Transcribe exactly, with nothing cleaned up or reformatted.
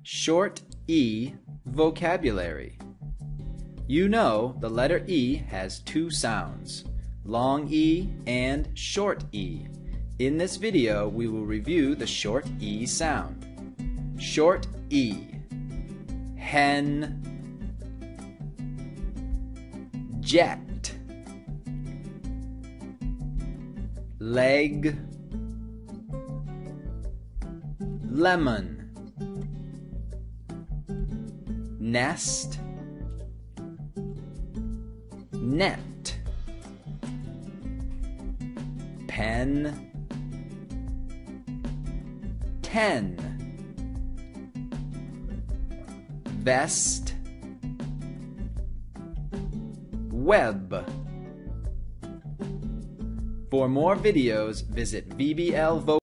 Short E vocabulary. You know the letter E has two sounds, long E and short E. In this video, we will review the short E sound. Short E. Hen. Jet. Leg. Lemon. Nest. Net. Pen. Ten. Vest. Web. For more videos, visit V B L Vocab.